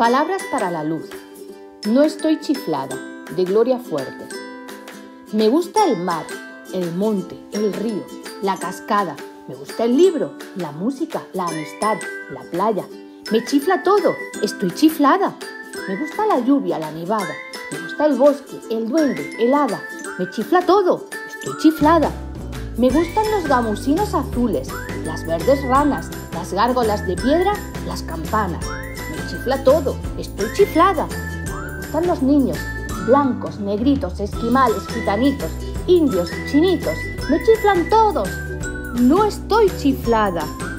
Palabras para la luz. No estoy chiflada, de Gloria Fuertes. Me gusta el mar, el monte, el río, la cascada. Me gusta el libro, la música, la amistad, la playa. Me chifla todo, estoy chiflada. Me gusta la lluvia, la nevada. Me gusta el bosque, el duende, el hada. Me chifla todo, estoy chiflada. Me gustan los gamusinos azules, las verdes ranas, las gárgolas de piedra, las campanas. Me chifla todo, estoy chiflada. Me gustan los niños, blancos, negritos, esquimales, gitanitos, indios, chinitos. Me chiflan todos. No estoy chiflada.